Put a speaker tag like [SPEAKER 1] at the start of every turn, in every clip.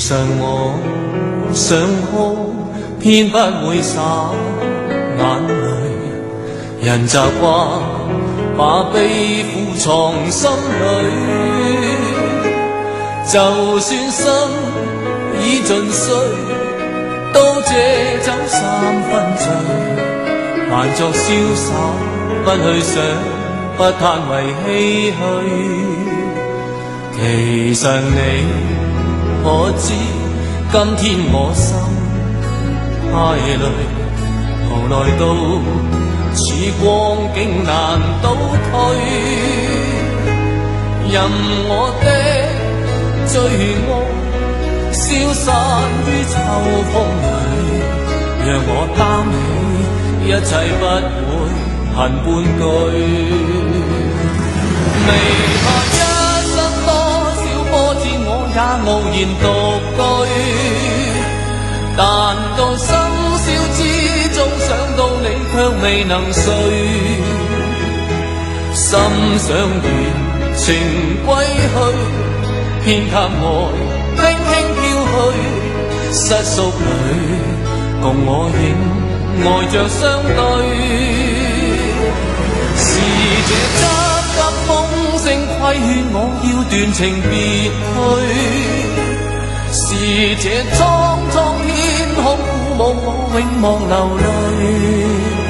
[SPEAKER 1] 常我想哭，偏不會灑眼淚。人習慣把悲苦藏心裏，就算心已盡碎，都借酒三分醉，扮作瀟灑，不去想，不嘆為唏噓。其實你可知，今天我心揩淚，無奈到似光景難倒退，任我的罪惡消散於秋風裏，讓我擔起一切不會恨半句。未怕一生多少波折，我也傲然獨居，但到深宵之中想到你卻未能睡，心想緣情歸去，片刻愛輕輕飄去，失宿裏共我影呆着相對。是這急急風聲規勸我要斷情別去，是這蒼蒼天空鼓舞我永忘流淚。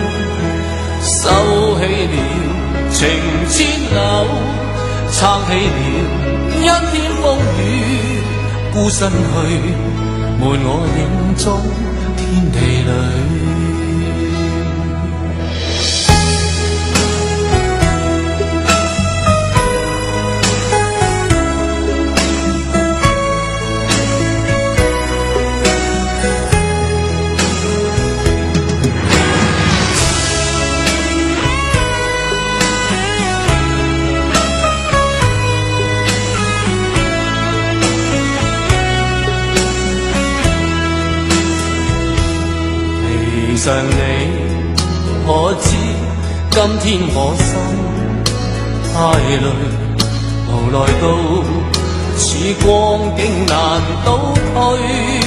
[SPEAKER 1] 收起了情千縷，撐起了一天風雨，孤身去瞞我影中天地裏。其實你可知，今天我心揩淚，無奈到似光景難倒退，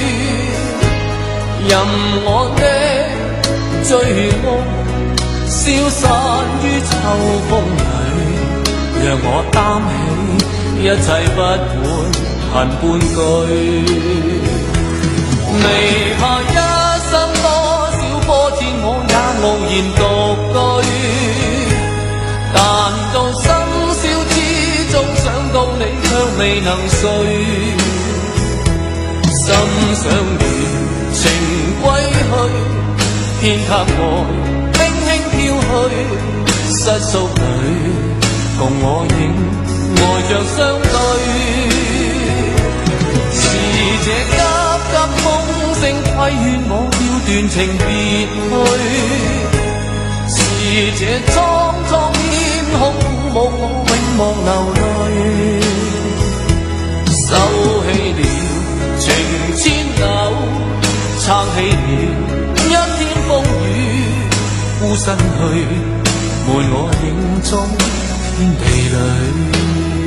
[SPEAKER 1] 任我的罪惡消散於秋風裏，讓我擔起一切不會恨半句。未怕一生多波折，我也傲然獨居，但到深宵之中想到你卻未能睡，心想緣情歸去，片刻愛輕輕飄去，失宿裏共我影呆着相對。是這急急風聲規勸我要斷情別去，是這蒼蒼天空鼓舞我永忘流淚。收起了情千縷，撐起了一天風雨，孤身去瞞我影中天地裏。